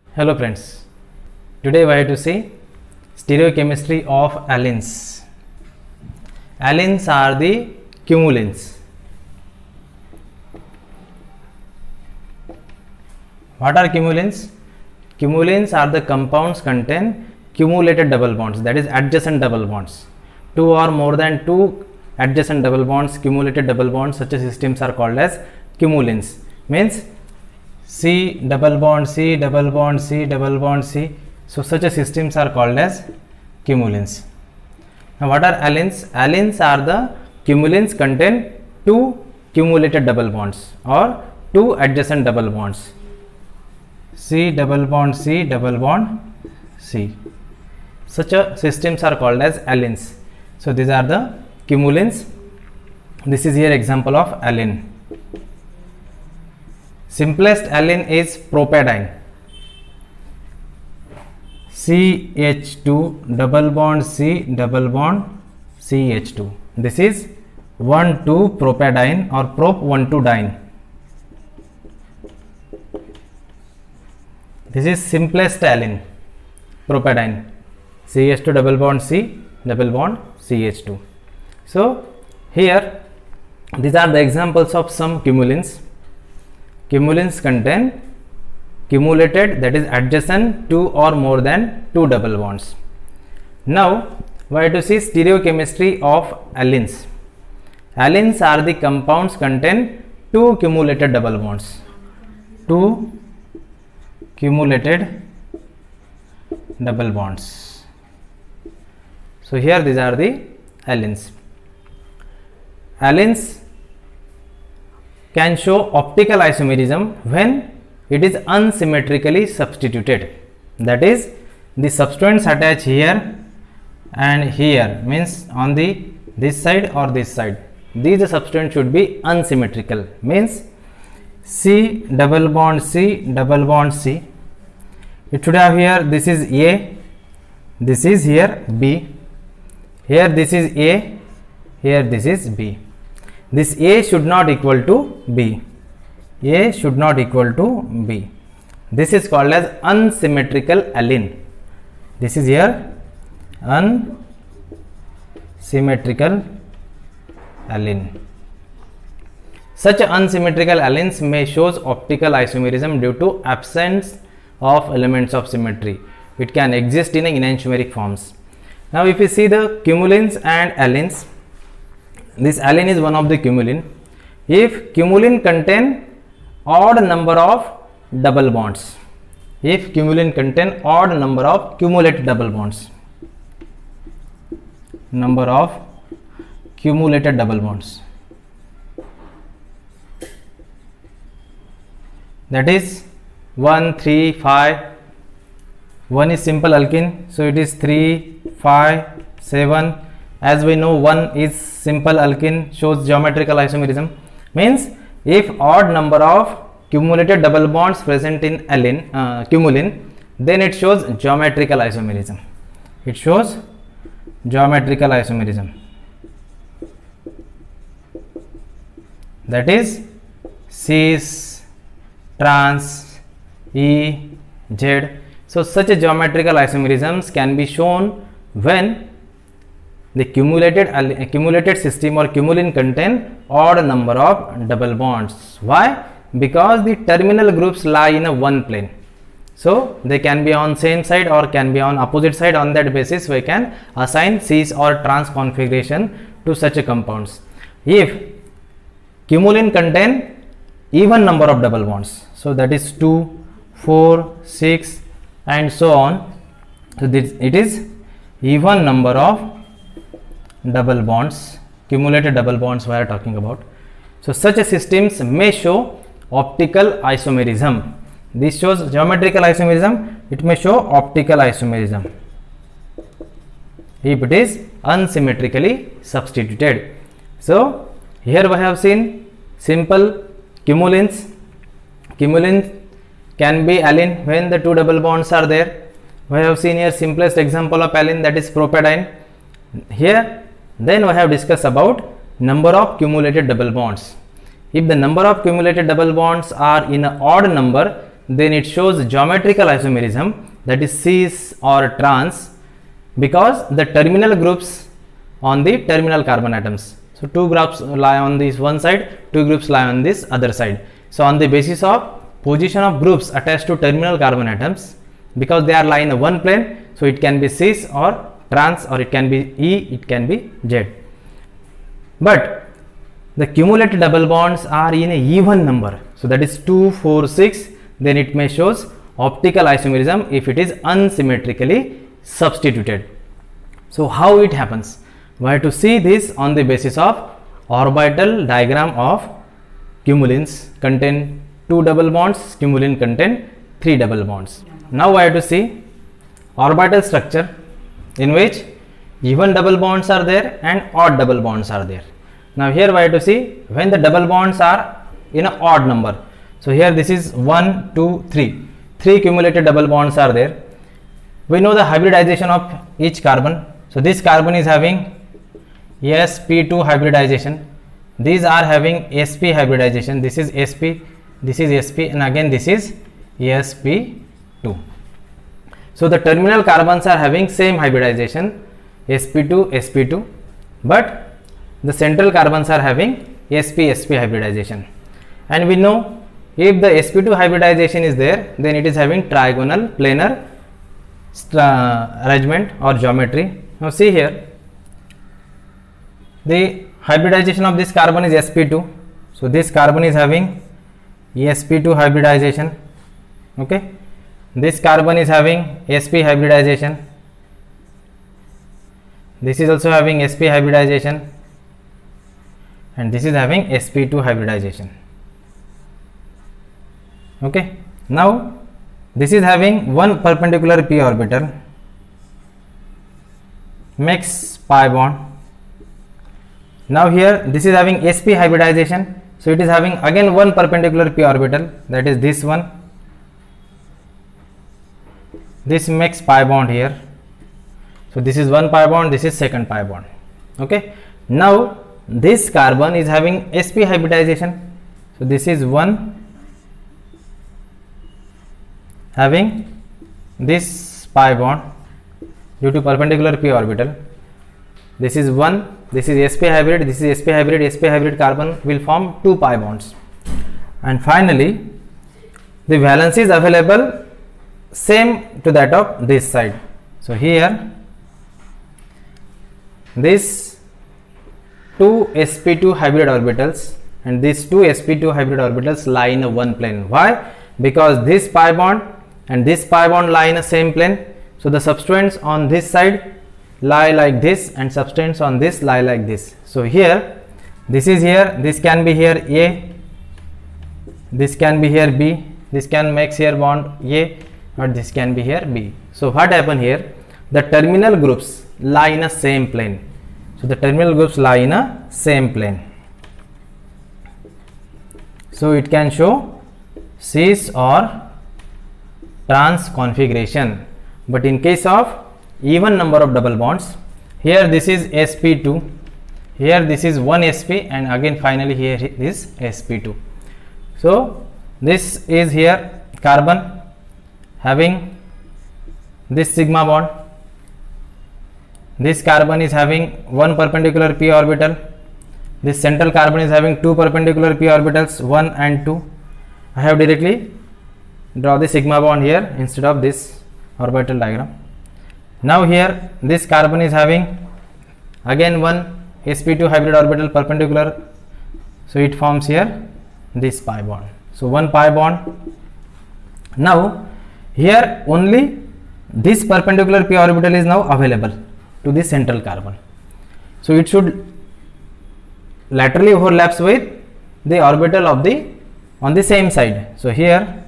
Hello friends, today we have to see stereochemistry of allenes. Allenes are the cumulins. What are cumulins? Cumulins are the compounds contain cumulated double bonds, that is adjacent double bonds. Two or more than two adjacent double bonds, cumulated double bonds, such as systems are called as cumulins. Means C double bond C double bond C double bond C. So such a systems are called as cumulins. Now what are allenes? Allenes are the cumulins contain two cumulated double bonds or two adjacent double bonds. C double bond C double bond C. Such a systems are called as allenes. So these are the cumulins. This is here example of allene. Simplest allene is propadiene. CH2 double bond C double bond CH2. This is 1,2 propadiene or prop 1,2-diene. This is simplest allene, propadiene. CH2 double bond C double bond CH2. So here these are the examples of some cumulins. Cumulins contain cumulated, that is adjacent, two or more than two double bonds. Now we have to see stereochemistry of allenes. Allenes are the compounds contain two cumulated double bonds. Two cumulated double bonds. So here these are the allenes. Allenes can show optical isomerism when it is unsymmetrically substituted. That is, the substituents attach here and here, means on the this side or this side. These substituents should be unsymmetrical, means C double bond C double bond C. It should have here, this is A, this is here B, here this is A, here this is B. This A should not equal to B. A should not equal to B. This is called as unsymmetrical allene. This is here unsymmetrical allene. Such unsymmetrical allenes may shows optical isomerism due to absence of elements of symmetry. It can exist in enantiomeric forms. Now if you see the cumulins and allenes, this allene is one of the cumulin. If cumulin contain odd number of double bonds, if cumulin contain odd number of cumulated double bonds, number of cumulated double bonds, that is 1, 3, 5. 1 is simple alkene, so it is 3, 5, 7. As we know, 1 is simple alkene, shows geometrical isomerism. Means if odd number of cumulated double bonds present in allene, cumulin, then it shows geometrical isomerism. It shows geometrical isomerism. That is cis, trans, E, Z. So such a geometrical isomerisms can be shown when the cumulated system or cumulin contain odd number of double bonds. Why? Because the terminal groups lie in a one plane. So they can be on same side or can be on opposite side. On that basis we can assign cis or trans configuration to such a compounds. If cumulin contain even number of double bonds, so that is 2, 4, 6 and so on. So this, it is even number of double bonds, cumulated double bonds we are talking about. So such a systems may show optical isomerism. This shows geometrical isomerism, it may show optical isomerism if it is unsymmetrically substituted. So here we have seen simple cumulins. Cumulins can be allene when the two double bonds are there. We have seen here simplest example of allene, that is propadiene. Here then we have discussed about number of cumulated double bonds. If the number of cumulated double bonds are in an odd number, then it shows geometrical isomerism, that is cis or trans, because the terminal groups on the terminal carbon atoms. So two groups lie on this one side, two groups lie on this other side. So on the basis of position of groups attached to terminal carbon atoms, because they are lying in one plane, so it can be cis or trans, or it can be E, it can be Z. But the cumulative double bonds are in a even number, so that is 2, 4, 6, then it may shows optical isomerism if it is unsymmetrically substituted. So how it happens? We have to see this on the basis of orbital diagram of cumulines. Contain 2 double bonds, cumulin contain 3 double bonds. Now I have to see orbital structure in which even double bonds are there and odd double bonds are there. Now here we have to see when the double bonds are in an odd number. So here this is 1, 2, 3. 3 cumulative double bonds are there. We know the hybridization of each carbon. So this carbon is having sp2 hybridization. These are having sp hybridization. This is sp, this is sp, and again this is sp2. So the terminal carbons are having same hybridization, sp2 sp2, but the central carbons are having sp hybridization. And we know if the sp2 hybridization is there, then it is having trigonal planar arrangement or geometry. Now see here, the hybridization of this carbon is sp2. So this carbon is having sp2 hybridization. Okay, this carbon is having sp hybridization. This is also having sp hybridization, and this is having sp2 hybridization. Okay, now this is having one perpendicular p orbital, makes pi bond. Now here this is having sp hybridization, so it is having again one perpendicular p orbital, that is this one. This makes pi bond here. So this is one pi bond, this is second pi bond. Okay, now this carbon is having sp hybridization. So this is one having this pi bond due to perpendicular p orbital. This is one, this is sp hybrid, this is sp hybrid carbon will form 2 pi bonds. And finally the valence is available same to that of this side. So here this 2 sp2 hybrid orbitals and these 2 sp2 hybrid orbitals lie in a one plane. Why? Because this pi bond and this pi bond lie in a same plane. So the substituents on this side lie like this and substituents on this lie like this. So here this is here, this can be here A, this can be here B, this can make here bond A, or this can be here B. So what happened here? The terminal groups lie in a same plane. So the terminal groups lie in a same plane. So it can show cis or trans configuration. But in case of even number of double bonds, here this is sp2, here this is one sp, and again finally here is sp2. So this is here carbon having this sigma bond, this carbon is having one perpendicular p orbital, this central carbon is having 2 perpendicular p orbitals, 1 and 2. I have directly draw the sigma bond here instead of this orbital diagram. Now here this carbon is having again one sp2 hybrid orbital perpendicular, so it forms here this pi bond. So one pi bond. Now here only this perpendicular p orbital is now available to the central carbon, so it should laterally overlaps with the orbital of the on the same side. So here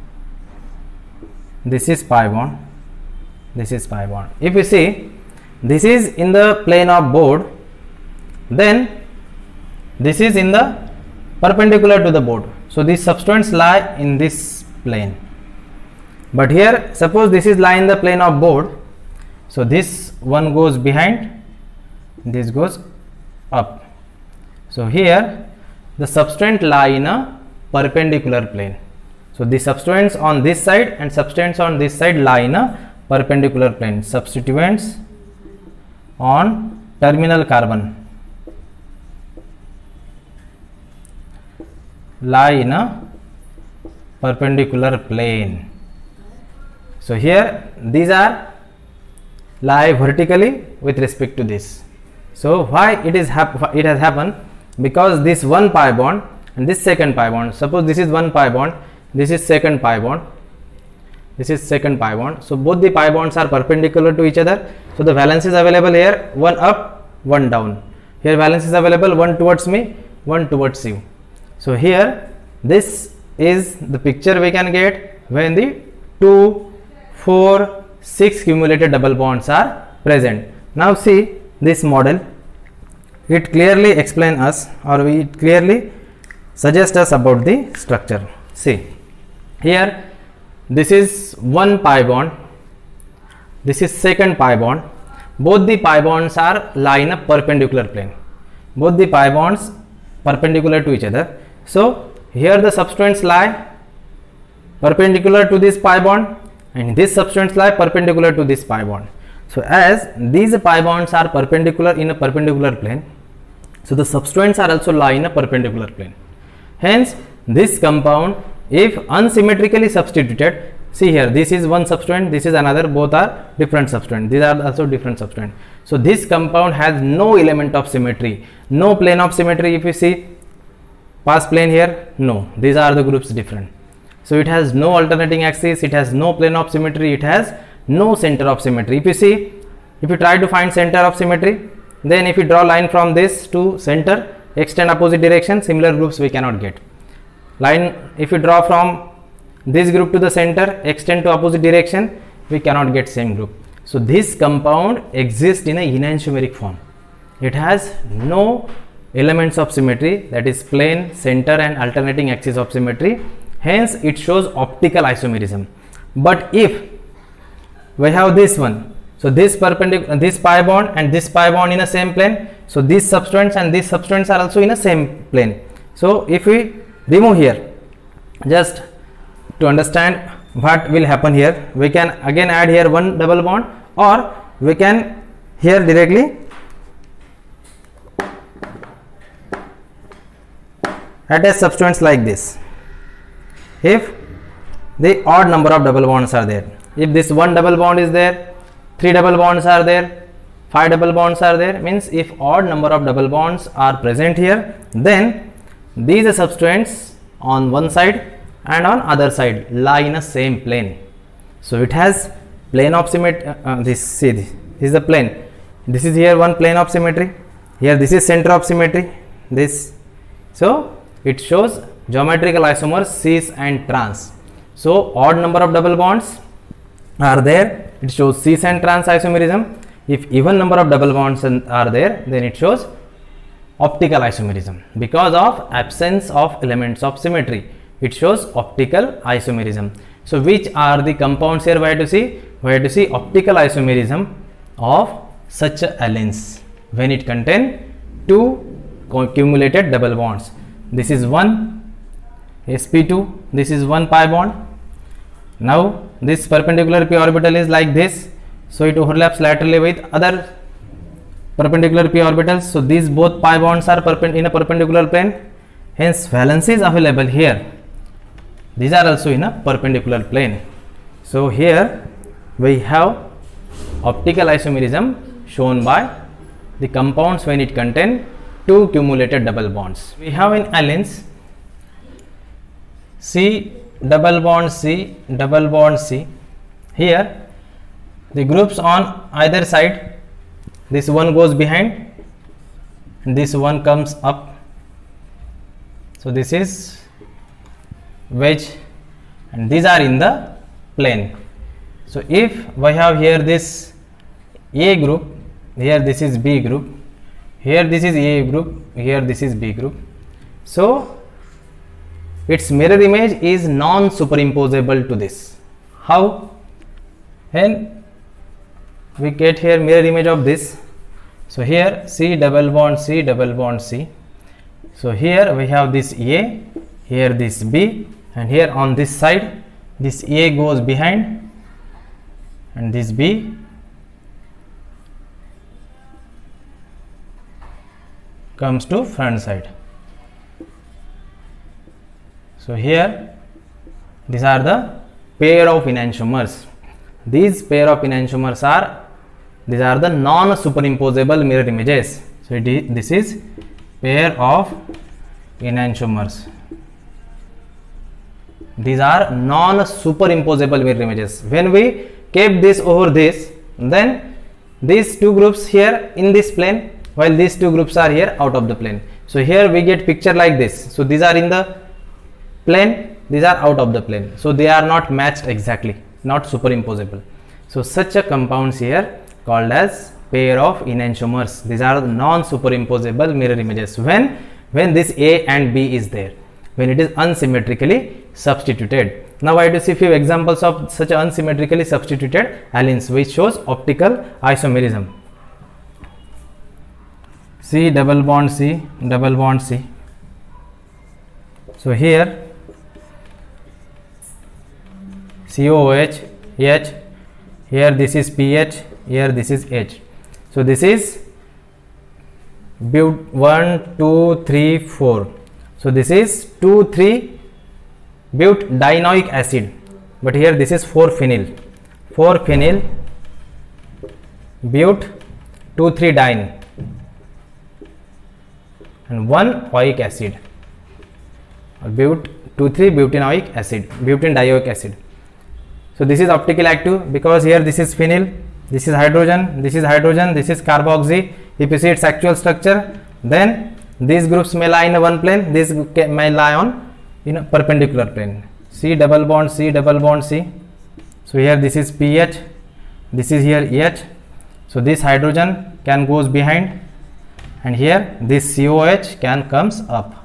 this is pi bond, this is pi bond. If you see this is in the plane of board, then this is in the perpendicular to the board. So these substituents lie in this plane. But here suppose this is lie in the plane of board, so this one goes behind, this goes up. So here the substituent lie in a perpendicular plane. So the substituents on this side and substituents on this side lie in a perpendicular plane. Substituents on terminal carbon lie in a perpendicular plane. So here these are lie vertically with respect to this. So why it has happened? Because this one pi bond and this second pi bond, suppose this is one pi bond, this is second pi bond, this is second pi bond. So both the pi bonds are perpendicular to each other. So the valence is available here, one up, one down. Here valence is available, one towards me, one towards you. So here this is the picture we can get when the 2, 4, 6 cumulated double bonds are present. Now see this model, it clearly explains us, or it clearly suggests us about the structure. See here, this is one pi bond, this is second pi bond. Both the pi bonds are lie in a perpendicular plane. Both the pi bonds perpendicular to each other. So here the substituents lie perpendicular to this pi bond, and this substituents lie perpendicular to this pi bond. So as these pi bonds are perpendicular in a perpendicular plane, so the substituents are also lie in a perpendicular plane. Hence this compound, if unsymmetrically substituted, see here, this is one substituent, this is another, both are different substituent, these are also different substituent. So this compound has no element of symmetry, no plane of symmetry. If you see past plane here, no, these are the groups different. So it has no alternating axis, it has no plane of symmetry, it has no center of symmetry. If you see, if you try to find center of symmetry, then if you draw line from this to center, extend opposite direction, similar groups we cannot get. Line, if you draw from this group to the center, extend to opposite direction, we cannot get same group. So this compound exists in a enantiomeric form. It has no elements of symmetry, that is plane, center and alternating axis of symmetry. Hence it shows optical isomerism. But if we have this one, so this perpendicular, this pi bond and this pi bond in a same plane, so these substituents and these substituents are also in a same plane. So if we remove here, just to understand what will happen here, we can again add here one double bond, or we can here directly attach substituents like this. If the odd number of double bonds are there, if this one double bond is there, 3 double bonds are there, 5 double bonds are there, means if odd number of double bonds are present here, then these substituents on one side and on other side lie in a same plane. So it has plane of symmetry. This is the plane. This is here one plane of symmetry. Here this is center of symmetry. This. So it shows geometrical isomers cis and trans. So odd number of double bonds are there, it shows cis and trans isomerism. If even number of double bonds are there, then it shows optical isomerism. Because of absence of elements of symmetry, it shows optical isomerism. So which are the compounds here we have to see? We have to see optical isomerism of such allenes when it contain 2 cumulated double bonds. This is one sp2, this is one pi bond. Now this perpendicular p orbital is like this, so it overlaps laterally with other perpendicular p orbitals. So these both pi bonds are in a perpendicular plane, hence valence is available here. These are also in a perpendicular plane. So here we have optical isomerism shown by the compounds when it contain 2 cumulated double bonds. We have in allenes C double bond C double bond C. Here the groups on either side, this one goes behind and this one comes up. So this is wedge and these are in the plane. So if we have here this A group, here this is B group, here this is A group, here this is B group. So its mirror image is non-superimposable to this. How? And we get here mirror image of this. So here C double bond C double bond C. So here we have this A, here this B, and here on this side this A goes behind and this B comes to front side. So here these are the pair of enantiomers. These pair of enantiomers are the non-superimposable mirror images. So this is pair of enantiomers. These are non-superimposable mirror images. When we kept this over this, then these two groups here in this plane, while these two groups are here out of the plane. So here we get picture like this. So these are in the plane, these are out of the plane. So they are not matched exactly, not superimposable. So such a compounds here called as pair of enantiomers. These are non-superimposable mirror images when this A and B is there, when it is unsymmetrically substituted. Now I will see few examples of such unsymmetrically substituted allenes which shows optical isomerism. C double bond C double bond C. So here COOH H, here this is PH, here this is H. So this is but 1 2 3 4. So this is 2 3 butadienoic acid, but here this is 4 phenyl but 2 3 diene and 1 oic acid, but 2 3 butanoic acid, butane dioic acid. So this is optically active because here this is phenyl, this is hydrogen, this is hydrogen, this is carboxy. If you see its actual structure, then these groups may lie in one plane, this may lie on in a perpendicular plane. C double bond C double bond C. So here this is PH, this is here H. So this hydrogen can goes behind, and here this COH can comes up.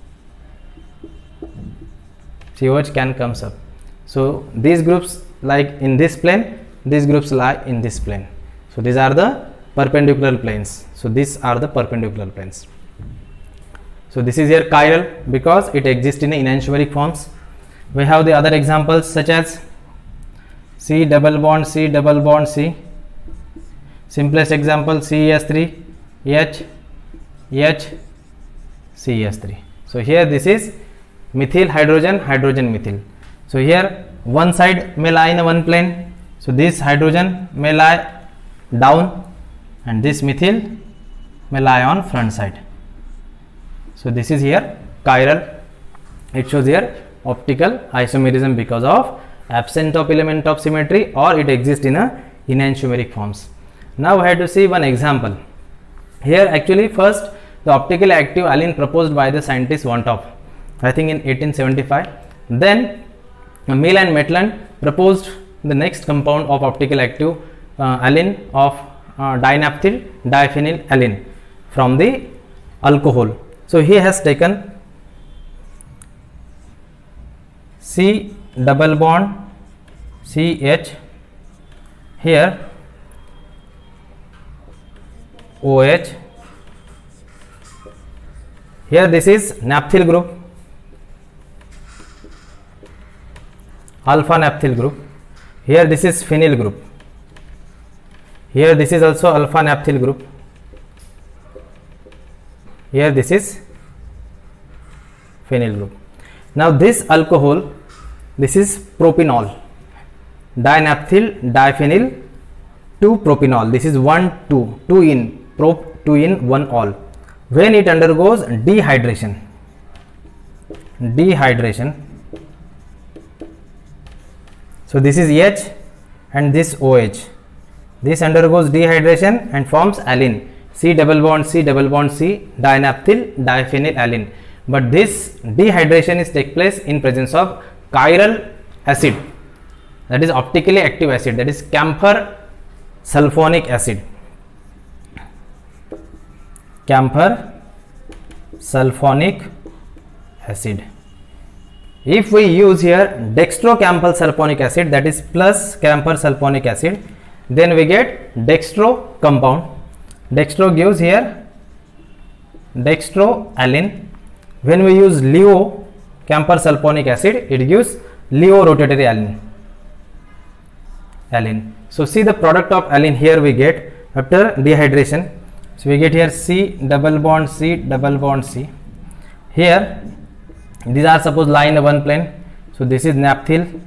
COH can comes up. So these groups like in this plane, these groups lie in this plane. So these are the perpendicular planes. So these are the perpendicular planes. So this is here chiral because it exists in enantiomeric forms. We have the other examples such as C double bond C double bond C. Simplest example CES3 H H CES3. So here this is methyl hydrogen hydrogen methyl. So here one side may lie in one plane. So this hydrogen may lie down and this methyl may lie on front side. So this is here chiral. It shows here optical isomerism because of absence of element of symmetry or it exists in a enantiomeric forms. Now I have to see one example. Here actually first the optically active allene proposed by the scientist Van 't Hoff, I think in 1875. Then Mill and Maitland proposed the next compound of optical active allene of dinaphthyl diphenyl allene from the alcohol. So he has taken C double bond CH, here OH, here this is naphthyl group, alpha naphthyl group, here this is phenyl group, here this is also alpha naphthyl group, here this is phenyl group. Now this alcohol, this is propanol, dinaphthyl diphenyl 2-propanol. This is 1,2 in prop 2 in 1 all. When it undergoes dehydration, so this is H and this OH, this undergoes dehydration and forms allene, C double bond C double bond C dinaphthyl diphenyl allene. But this dehydration is take place in presence of chiral acid, that is optically active acid, that is camphor sulfonic acid. Camphor sulfonic acid. If we use here dextrocamphor sulfonic acid, that is plus camphor sulfonic acid, then we get dextro compound. Dextro gives here dextroallene. When we use leo camphor sulfonic acid, it gives Leo rotatory alene. So see the product of alene here we get after dehydration. So we get here C double bond C double bond C. Here these are suppose lie in one plane. So this is naphthyl,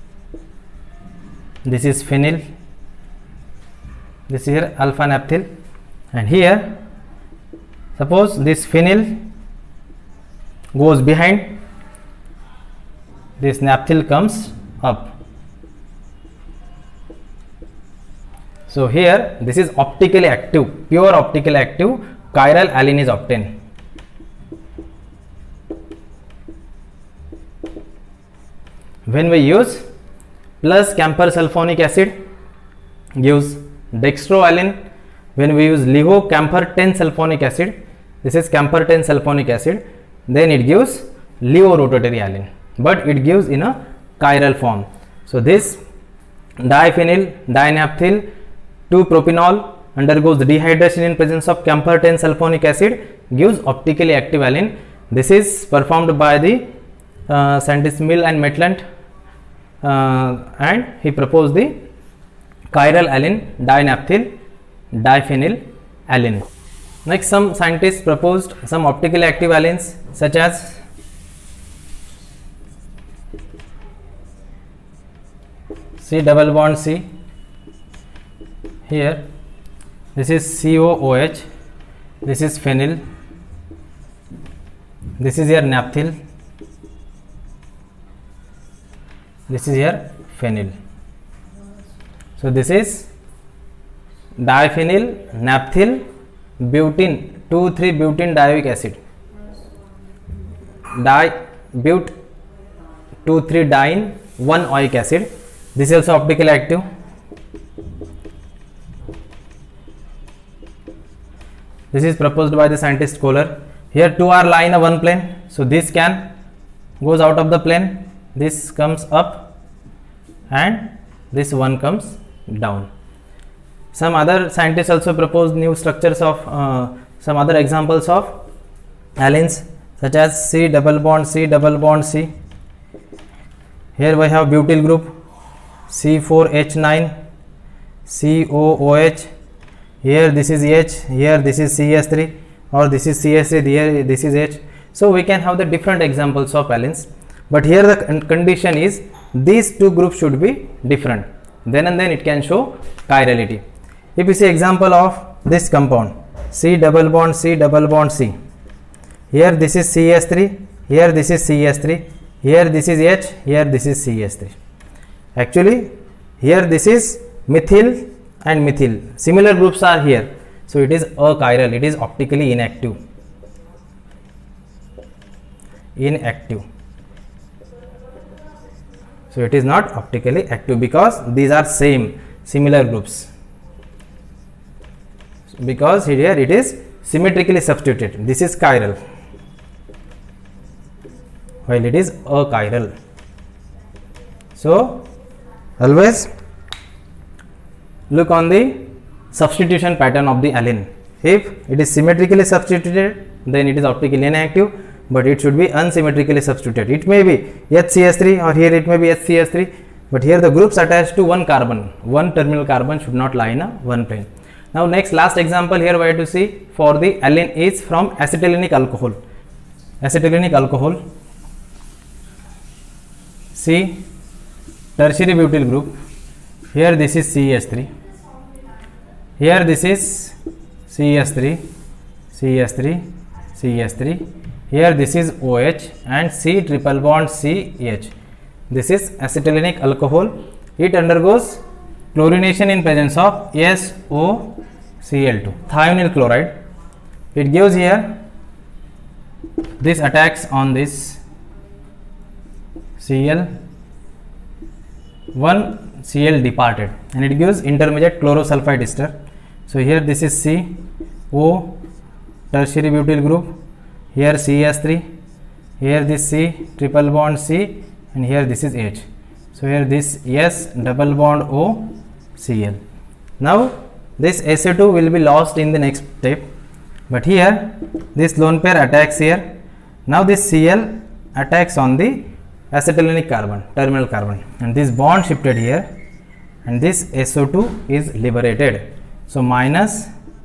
this is phenyl, this is here alpha naphthyl, and here suppose this phenyl goes behind, this naphthyl comes up. So here this is optically active, pure optically active chiral alene is obtained. When we use plus camphor sulfonic acid gives dextroalene. When we use LiHo camphor 10 sulfonic acid, this is camphor 10 sulfonic acid, then it gives Leo rotatory alene, but it gives in a chiral form. So this diphenyl dinaphthyl 2-propanol undergoes dehydration in presence of camphor 10 sulfonic acid, gives optically active alene. This is performed by the scientist Mill and Maitland, and he proposed the chiral alene dinaphthyl diphenyl alene. Next, some scientists proposed some optically active alenes such as C double bond C. Here this is COOH, this is phenyl, this is here naphthyl, this is here phenyl. So this is diphenyl naphthyl butene 2,3-butene dioic acid, but 2,3-diene 1-oic acid. This is also optically active. This is proposed by the scientist Kohler. Here two are lie in a one plane, so this can goes out of the plane, this comes up and this one comes down. Some other scientists also proposed new structures of some other examples of alenes such as C double bond C double bond C. Here we have butyl group C4H9 COOH. Here this is H, here this is CS3, or this is CS3, here this is H. So we can have the different examples of alenes, but here the condition is these two groups should be different, then and then it can show chirality. If you see example of this compound C double bond C double bond C, here this is CS3, here this is CS3, here this is H, here this is CS3. Actually here this is methyl and methyl, similar groups are here, so it is achiral, it is optically inactive. So it is not optically active because these are similar groups, because here it is symmetrically substituted. This is chiral while it is achiral. So always look on the substitution pattern of the alene. If it is symmetrically substituted, then it is optically inactive, but it should be unsymmetrically substituted. It may be HCS3 or here it may be HCS3, but here the groups attached to one carbon, one terminal carbon should not lie in a one plane. Now next last example here we have to see for the alene is from acetylenic alcohol. Acetylenic alcohol, C tertiary butyl group, here this is CH3, here this is CH3, CH3, CH3, here this is OH and C triple bond CH. This is acetylenic alcohol. It undergoes chlorination in presence of SOCl2, thionyl chloride. It gives here, this attacks on this Cl, one Cl departed, and it gives intermediate chlorosulfide ester. So here this is C, O tertiary butyl group, here CH3, here this C triple bond C, and here this is H. So here this S double bond O Cl. Now this SO2 will be lost in the next step, but here this lone pair attacks here. Now this Cl attacks on the acetylenic carbon, terminal carbon, and this bond shifted here, and this SO2 is liberated. So minus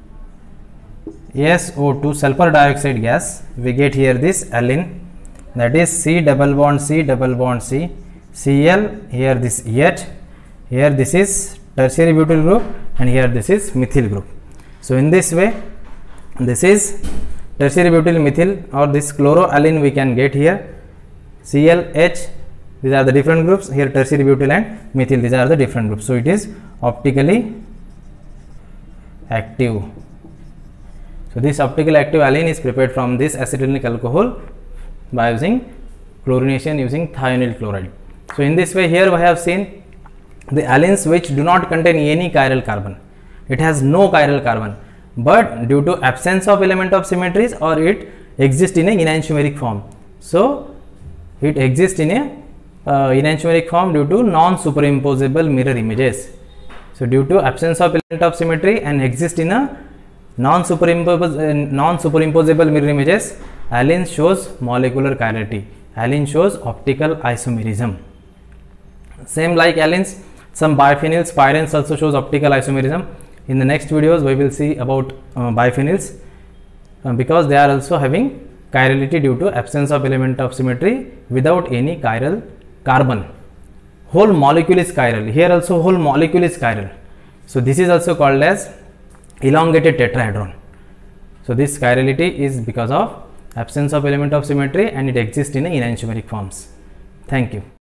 SO2 sulfur dioxide gas, we get here this alene, that is C double bond C double bond C, Cl, here this H, here this is tertiary butyl group, and here this is methyl group. So in this way, this is tertiary butyl methyl, or this chloroalene we can get here, Cl, H, these are the different groups, here tertiary butyl and methyl, these are the different groups. So it is optically active. So this optically active alene is prepared from this acetylenic alcohol by using chlorination using thionyl chloride. So in this way, here we have seen the alenes which do not contain any chiral carbon. It has no chiral carbon, but due to absence of element of symmetries, or it exists in a enantiomeric form. So it exists in a enantiomeric form due to non-superimposable mirror images. So due to absence of element of symmetry and exist in a non-superimposable mirror images, alene shows molecular chirality. Alene shows optical isomerism. Same like alenes, some biphenyls, pyrenes also shows optical isomerism. In the next videos, we will see about biphenyls because they are also having chirality due to absence of element of symmetry without any chiral carbon. Whole molecule is chiral. Here also whole molecule is chiral. So this is also called as elongated tetrahedron. So this chirality is because of absence of element of symmetry, and it exists in enantiomeric forms. Thank you.